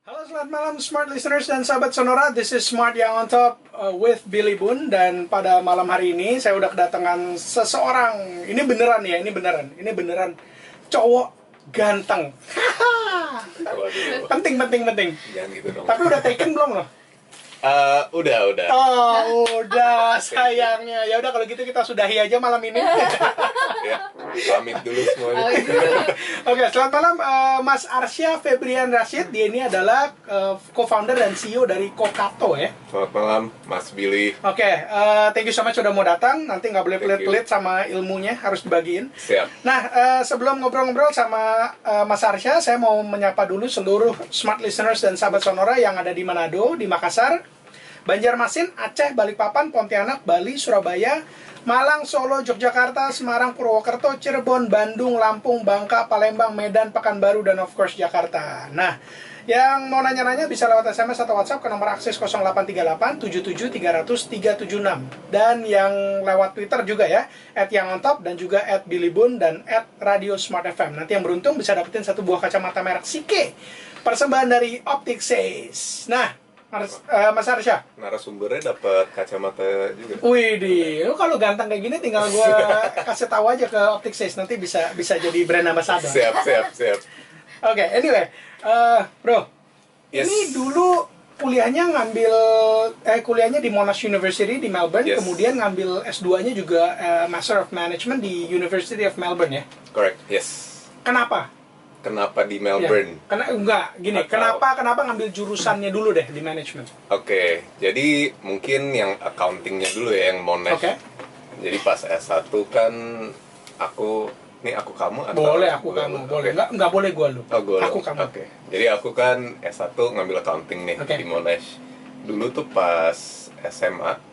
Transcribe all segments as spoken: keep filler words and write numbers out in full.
Halo, selamat malam smart listeners dan sahabat Sonora. This is Smart yang on top uh, with Billy Boon. Dan pada malam hari ini saya udah kedatangan seseorang. Ini beneran ya, ini beneran. Ini beneran cowok ganteng. Penting, penting, penting. Jangan gitu dong. Tapi udah taken belum loh? Uh, udah, udah. Oh, udah sayangnya. Ya udah kalau gitu kita sudahi aja malam ini. Ya, pamit dulu semuanya. Oke, selamat malam uh, Mas Arsya Febrian Rashid. Dia ini adalah uh, co-founder dan C E O dari Kokato ya. Selamat malam, Mas Billy. Oke, uh, thank you so much sudah mau datang. Nanti nggak boleh Thank pelit-pelit sama ilmunya, harus dibagiin. Siap. Nah, uh, sebelum ngobrol-ngobrol sama uh, Mas Arsya, saya mau menyapa dulu seluruh smart listeners dan sahabat Sonora yang ada di Manado, di Makassar, Banjarmasin, Aceh, Balikpapan, Pontianak, Bali, Surabaya, Malang, Solo, Yogyakarta, Semarang, Purwokerto, Cirebon, Bandung, Lampung, Bangka, Palembang, Medan, Pekanbaru, dan of course Jakarta. Nah, yang mau nanya-nanya bisa lewat S M S atau WhatsApp ke nomor akses nol delapan tiga delapan tujuh tujuh tiga nol nol tiga tujuh enam. Dan yang lewat Twitter juga ya, at yang on top dan juga at Billy Boon dan at Radio Smart F M. Nanti yang beruntung bisa dapetin satu buah kacamata merek Sike, persembahan dari Optic Says. Nah, Mas, uh, Mas Arsya, Narasumbernya dapat kacamata juga. wih di, lu kalau ganteng kayak gini tinggal gue kasih tahu aja ke Optic Says, nanti bisa bisa jadi brand ambassador. Siap, siap, siap. Oke, okay, anyway, uh, bro, Yes. ini dulu kuliahnya ngambil eh kuliahnya di Monash University di Melbourne, Yes. kemudian ngambil S dua-nya juga uh, Master of Management di University of Melbourne ya. Correct, yes. Kenapa? Kenapa di Ya, Melbourne? karena enggak gini, Atau- kenapa kenapa ngambil jurusannya dulu deh di management? Oke, jadi mungkin yang accountingnya dulu ya, yang Monash. Oke. Jadi pas S satu kan aku, ini aku kamu atau? Boleh aku Boleh, kamu, oke. boleh. Enggak enggak boleh gua lu. Oh, gue Aku kamu. Oke. Jadi aku kan S satu ngambil accounting nih Oke. di Monash. Dulu tuh pas S M A,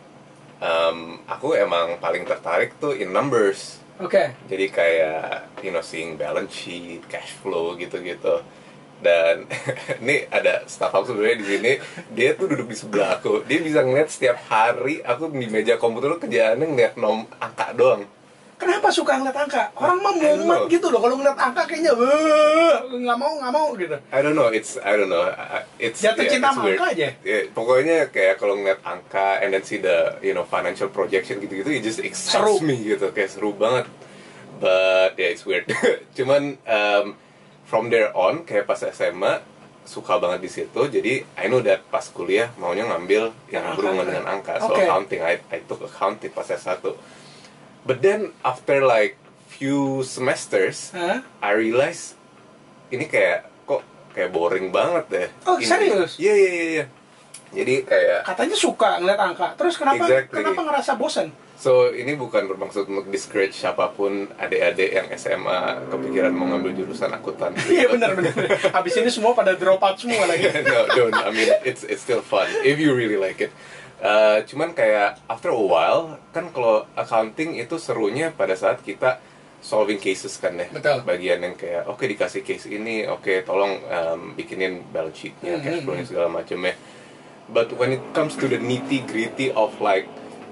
em, aku emang paling tertarik tuh in numbers. Oke. Jadi kayak, you know, seeing balance sheet, cash flow gitu-gitu. Dan ini ada staff aku sebenarnya di sini, dia tuh duduk di sebelah aku. Dia bisa ngeliat setiap hari aku di meja komputer tuh kerjaannya ngeliat nom angka doang. Kenapa suka ngeliat angka? Orang mah I don't mumet know. gitu loh. Kalau ngeliat angka kayaknya "Wah, nggak mau nggak mau gitu. I don't know, it's I don't know, uh, it's Jatuh yeah, cinta it's sama weird. angka aja? Yeah, pokoknya kayak kalau ngeliat angka and then see the you know financial projection gitu-gitu, it just excites Seru. me gitu, kayak seru banget. But yeah, it's weird. Cuman um, from there on kayak pas S M A suka banget di situ. Jadi I know that pas kuliah maunya ngambil yang Angka. berhubungan dengan angka. So Okay. accounting, I, I took accounting pas S satu. But then after like few semesters, Hah? I realize ini kayak kok kayak boring banget deh. Oh, Ini- serius? Iya iya iya. iya. Jadi kayak Katanya suka ngeliat angka. Terus kenapa Exactly. kenapa ngerasa bosan? so ini bukan bermaksud untuk discourage siapapun adik-adik yang S M A kepikiran mau ngambil jurusan akuntan. Iya benar benar. Habis ini semua pada drop out semua lagi. No, don't. I mean, it's it's still fun if you really like it. Uh, cuman kayak after a while kan kalau accounting itu serunya pada saat kita solving cases kan ya. Betul. Bagian yang kayak oke dikasih case ini, oke tolong um, bikinin balance sheetnya, Hmm, cash hmm, flow-nya segala macamnya. But when it comes to the nitty gritty of like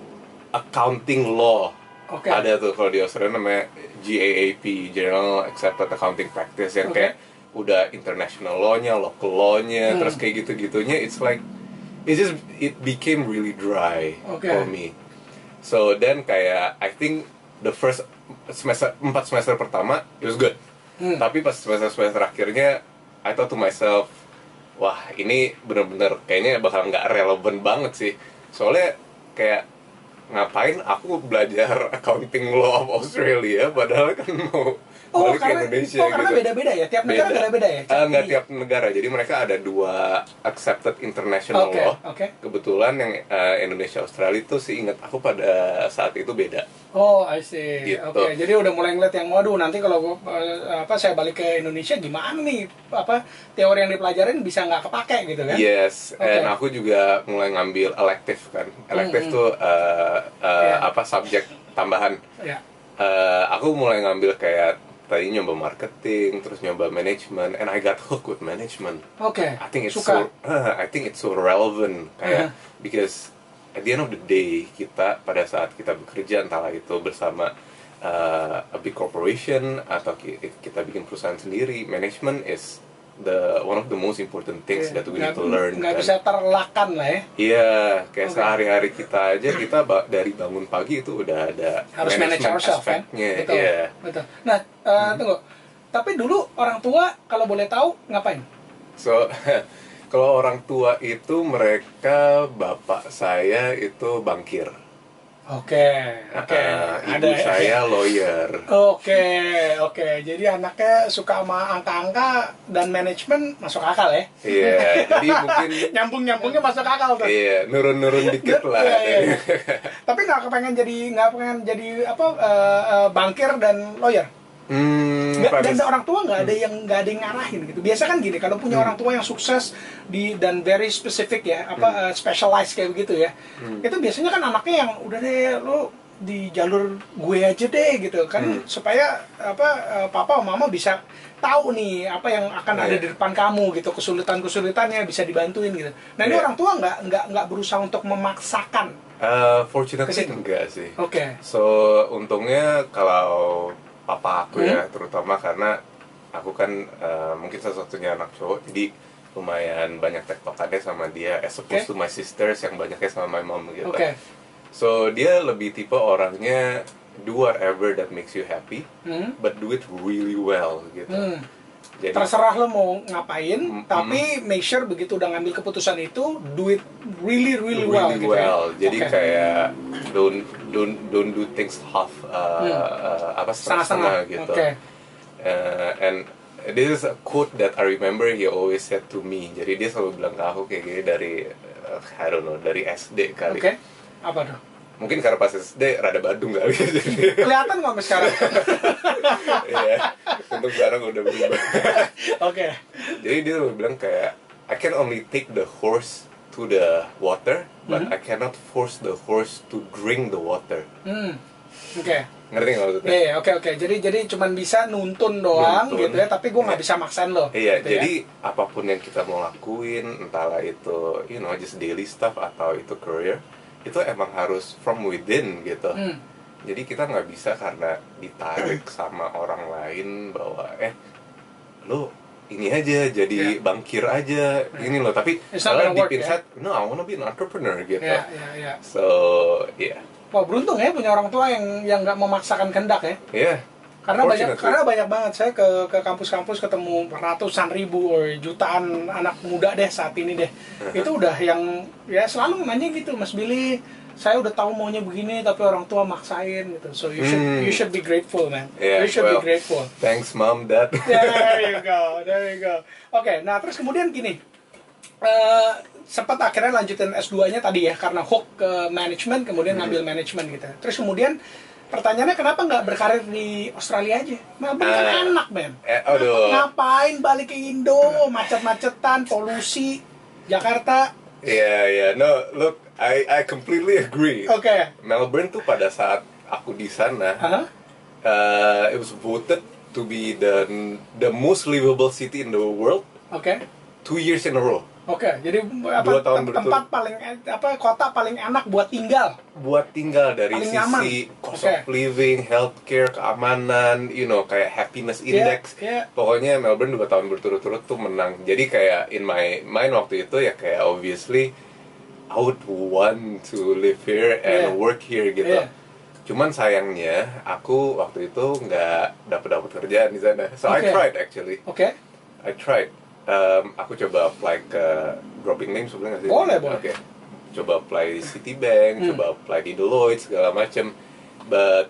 accounting law, Oke. ada tuh kalau di Australia namanya G A A P, General Accepted Accounting Practice, yang Oke. kayak udah international law-nya, local law-nya, Hmm. terus kayak gitu-gitunya, it's like it just it became really dry Oke. for me. So then kayak I think the first semester empat semester pertama it was good. Hmm. Tapi pas semester semester akhirnya I thought to myself, wah ini bener-bener kayaknya bakal nggak relevan banget sih. Soalnya kayak ngapain aku belajar accounting law of Australia padahal kan mau Oh, balik ke karena, Indonesia oh, karena gitu. beda-beda ya? Tiap negara beda-beda ya? Eh, nggak tiap negara, jadi mereka ada dua accepted international Oke, law. oke. Kebetulan yang eh, Indonesia Australia itu sih ingat aku pada saat itu beda. Oh, I see. Gitu. Oke, jadi udah mulai ngeliat yang waduh nanti kalau gua, eh, apa saya balik ke Indonesia gimana nih apa teori yang dipelajarin bisa nggak kepake gitu kan? Yes, Oke. and aku juga mulai ngambil elective kan. Elective Hmm, tuh eh, eh, Iya. apa subjek tambahan. Ya. Eh, aku mulai ngambil kayak tadi nyoba marketing, terus nyoba management, and I got hooked with management. Oke. I think it's Suka. so uh, I think it's so relevant kayak Uh-huh. because at the end of the day kita pada saat kita bekerja entahlah itu bersama uh, a big corporation atau ki- kita bikin perusahaan sendiri, management is the one of the most important things Iya. that we Nggak- need to learn nggak kan. bisa terelakkan lah ya. Iya, kayak Oke. sehari-hari kita aja kita ba- dari bangun pagi itu udah ada Harus manage management ourselves kan. aspeknya. Betul. Iya. Betul. Nah, eh, tunggu. Tapi dulu orang tua kalau boleh tahu ngapain? So kalau orang tua itu mereka bapak saya itu bankir. Oke, oke. Uh, ibu Ada saya lawyer. Oke, oke. Jadi anaknya suka sama angka-angka dan manajemen masuk akal ya. Iya, jadi mungkin Nyambung-nyambungnya masuk akal tuh. iya nurun-nurun dikit lah. Iya, iya, iya. Tapi nggak kepengen jadi nggak pengen jadi apa eh, eh, bankir dan lawyer. Hmm, Nggak- dan pada- orang tua nggak ada yang nggak ada yang ngarahin gitu. Biasa kan gini, kalau punya orang tua yang sukses di dan very specific ya, apa eh, specialized kayak begitu ya. Itu biasanya kan anaknya yang udah deh lo di jalur gue aja deh gitu kan, supaya apa eh, papa sama mama bisa tahu nih apa yang akan ada Iya. di depan kamu gitu, kesulitan-kesulitannya bisa dibantuin gitu. Nah, ini Iya. orang tua nggak nggak nggak berusaha untuk memaksakan. Uh, fortunately Ke situ. enggak sih. Oke. So untungnya kalau papa aku ya, terutama karena aku kan uh, mungkin satu-satunya anak cowok, jadi lumayan banyak tektokannya sama dia, as opposed Oke. to my sisters yang banyaknya sama my mom gitu. Oke. So dia lebih tipe orangnya do whatever that makes you happy, Hmm. but do it really well gitu. Hmm. Jadi Terserah lo mau ngapain, Mm, tapi make sure begitu udah ngambil keputusan itu, do it really really, well. really gitu well. ya. Jadi Oke. kayak don't don't don't do things half uh, Hmm. uh, apa Setengah-setengah. setengah-setengah gitu. Oke. Uh, and this is a quote that I remember he always said to me. Jadi dia selalu bilang ke aku kayak gini dari uh, I don't know, dari S D kali. Oke. Apa tuh? Mungkin karena pas S D rada Badung kali. Jadi Kelihatan nggak sampai sekarang? ya, untuk sekarang udah berubah. Oke. Jadi dia selalu bilang kayak I can only take the horse to the water, but Mhm. I cannot force the horse to drink the water. Hmm. Oke. Ngerti nggak maksudnya? Iya, iya, oke oke. Jadi jadi cuman bisa nuntun doang Nuntun. gitu ya, tapi gue nggak bisa maksain lo. Iya, gitu ya. jadi apapun yang kita mau lakuin, entahlah itu, you know, just daily stuff atau itu career, itu emang harus from within gitu. Hmm. Jadi kita nggak bisa karena ditarik sama orang lain bahwa eh, lu ini aja jadi Yeah. bankir aja, ini loh. Tapi It's not kalau gonna work, deep ya? inside, no, I wanna be an entrepreneur gitu. Iya iya iya. So, yeah, Wah, beruntung ya punya orang tua yang yang nggak memaksakan kehendak ya. yeah. Karena banyak Fortunately. karena banyak banget saya ke ke kampus-kampus ketemu ratusan ribu or jutaan anak muda deh saat ini deh. Itu udah yang ya selalu nanya gitu, Mas Billy, saya udah tahu maunya begini tapi orang tua maksain gitu. So you should Hmm. you should be grateful, man. Yeah, you should well. be grateful. Thanks, mom, dad. There you go, there you go. Oke, nah terus kemudian gini, eh sempat akhirnya lanjutin S dua-nya tadi ya, karena hook ke manajemen, kemudian ngambil manajemen gitu. Terus kemudian pertanyaannya kenapa nggak berkarir di Australia aja? Melbourne kan Ah. enak, men. Eh, aduh. Ngapain balik ke Indo, macet-macetan, polusi, Jakarta. Yeah, yeah. No, look, I I completely agree. Oke. Melbourne tuh pada saat aku di sana, Hah? uh, it was voted to be the the most livable city in the world Oke. two years in a row. Oke, jadi apa Dua tahun tem- tempat berturut- paling apa kota paling enak buat tinggal. Buat tinggal dari Paling sisi nyaman. cost Oke. of living, healthcare, keamanan, you know, kayak happiness Iya, index. iya. Pokoknya Melbourne dua tahun berturut-turut tuh menang. Jadi kayak in my mind waktu itu ya kayak obviously I would want to live here and Iya. work here gitu. Iya. Cuman sayangnya aku waktu itu nggak dapet dapet kerjaan di sana. So I Oke. tried actually. Oke. I tried. Um, aku coba apply ke dropping name sebenarnya nggak sih? Boleh, boleh. Oke. Coba apply di Citibank, Hmm. coba apply di Deloitte segala macem. But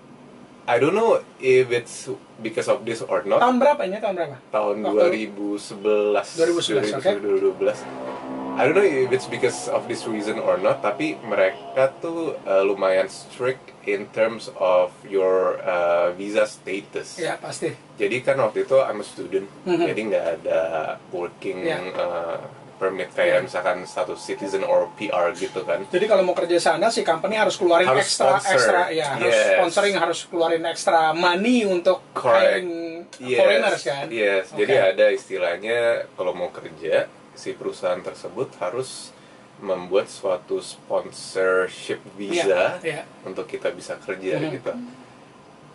I don't know if it's because of this or not. Tahun berapa ini? Tahun berapa? Tahun Waktu- dua ribu sebelas dua ribu sebelas, oke. dua ribu dua belas. I don't know if it's because of this reason or not, tapi mereka tuh uh, lumayan strict in terms of your uh, visa status. Ya pasti. Jadi kan waktu itu I'm a student, Mhm. jadi nggak ada working Ya. uh, permit kayak Ya. misalkan status citizen or P R gitu kan. Jadi kalau mau kerja sana si company harus keluarin Harus ekstra sponsor. ekstra ya harus Yes. sponsoring, harus keluarin ekstra money untuk Correct. hiring Yes, foreigners kan. Yes, Oke. jadi ada istilahnya kalau mau kerja si perusahaan tersebut harus membuat suatu sponsorship visa Iya, iya. untuk kita bisa kerja Mhm. gitu.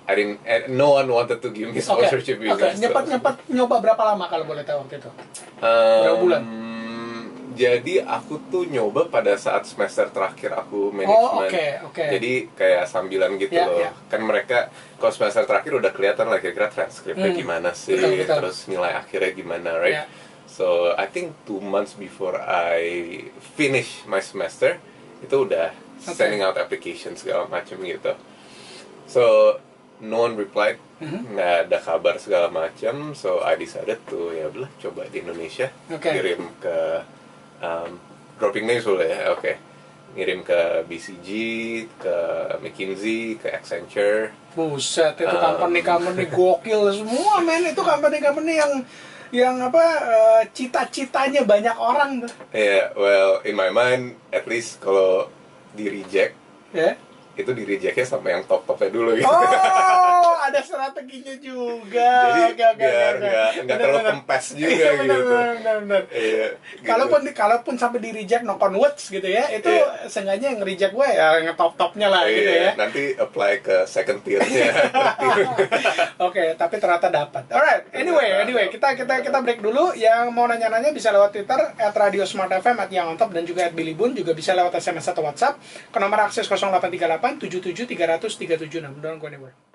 I didn't, eh, no one wanted to give me Oke, sponsorship oke. visa. Nyempat nyempat nyoba berapa lama kalau boleh tahu waktu itu? Um, Berapa bulan? Jadi aku tuh nyoba pada saat semester terakhir aku Oh, manajemen. oke, oke. Jadi kayak sambilan gitu Ya, loh. ya. Kan mereka kalau semester terakhir udah kelihatan lah kira-kira transkripnya Hmm, gimana sih, betul, betul. terus nilai akhirnya gimana, right? Ya. So I think two months before I finish my semester itu udah Okay. sending out application segala macam gitu. So no one replied, Mhm. nggak ada kabar segala macam. So I decided to ya udah coba di Indonesia, Oke. kirim ke um, dropping names boleh ya, oke. Ngirim ke B C G, ke McKinsey, ke Accenture. Buset, itu Um, company-company gokil semua, men. Itu company-company yang yang apa eh, cita-citanya banyak orang tuh. Yeah, well, in my mind, at least kalau di reject, Ya. itu di rejectnya sama yang top-topnya dulu gitu. Oh, ada strateginya juga. Jadi Oke, oke, biar oke, oke. nggak nggak terlalu Benar-benar. kempes juga Iya, benar, gitu. benar, benar, benar. Iya. gitu. Kalaupun kalaupun sampai di reject knock on words gitu ya, itu Iya. sengaja yang reject gue ya ngetop-topnya lah Iya, gitu ya. nanti apply ke second tier-nya. Oke, tapi ternyata dapat. Alright, anyway, anyway, kita kita kita break dulu. Yang mau nanya-nanya bisa lewat Twitter at Radio Smart F M at Yang On Top dan juga at Billy Boon, juga bisa lewat S M S atau WhatsApp ke nomor akses nol delapan tiga delapan tujuh tujuh tiga nol nol tiga tujuh enam. Don't go anywhere.